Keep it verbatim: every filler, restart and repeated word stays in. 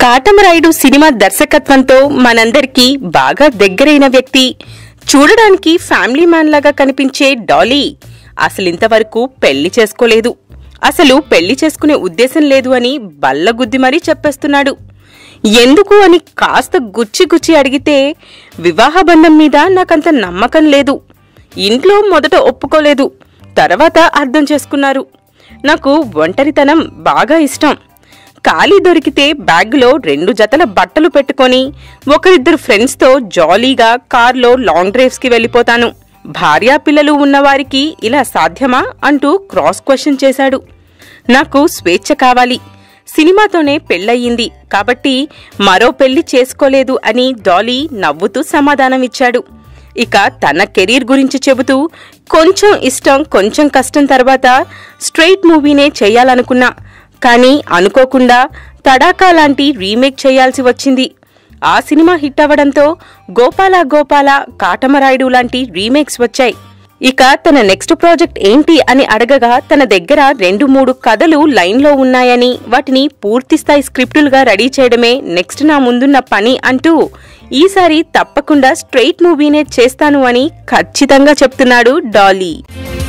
Katamarayudu cinema దర్శకత్వంతో మనందరికీ బాగా దగ్గరైన వ్యక్తి, చూడడానికి ఫ్యామిలీ మ్యాన్ లాగా కనిపించే డాలీ అసలింతవరకు పెళ్లి చేసుకోలేదు. అసలు పెళ్లి చేసుకునే ఉద్దేశం లేదు అని బల్లగుద్ది మరీ చెప్పేస్తున్నాడు. ఎందుకు అని కాస్త గుచ్చి గుచ్చి అడిగితే, వివాహ బంధం మీద నాకంత నమ్మకం లేదు, ఇంట్లో మొదట ఒప్పుకోలేదు, తర్వాత అర్థం చేసుకున్నారు, నాకు ఒంటరితనం బాగా ఇష్టం, ఖాళీ దొరికితే బ్యాగ్లో రెండు జతల బట్టలు పెట్టుకొని ఒకరిద్దరు ఫ్రెండ్స్తో జాలీగా కార్లో లాంగ్ డ్రైవ్స్కి వెళ్ళిపోతాను, భార్యా పిల్లలు ఉన్నవారికి ఇలా సాధ్యమా అంటూ క్రాస్ క్వశ్చన్ చేశాడు. నాకు స్వేచ్ఛ కావాలి, సినిమాతోనే పెళ్ళయ్యింది కాబట్టి మరో పెళ్లి చేసుకోలేదు అని డాలీ నవ్వుతూ సమాధానమిచ్చాడు. ఇక తన కెరీర్ గురించి చెబుతూ, కొంచెం ఇష్టం కొంచెం కష్టం తర్వాత స్ట్రెయిట్ మూవీనే చేయాలనుకున్నా, కానీ అనుకోకుండా తడాకా లాంటి రీమేక్ చేయాల్సి వచ్చింది. ఆ సినిమా హిట్ అవ్వడంతో గోపాల గోపాల, కాటమరాయుడు లాంటి రీమేక్స్ వచ్చాయి. ఇక తన నెక్స్ట్ ప్రాజెక్ట్ ఏంటి అని అడగగా, తన దగ్గర రెండు మూడు కథలు లైన్లో ఉన్నాయని, వాటిని పూర్తిస్థాయి స్క్రిప్టులుగా రెడీ చేయడమే నెక్స్ట్ నా ముందున్న పని అంటూ, ఈసారి తప్పకుండా స్ట్రెయిట్ మూవీనే చేస్తాను అని ఖచ్చితంగా చెప్తున్నాడు డాలీ.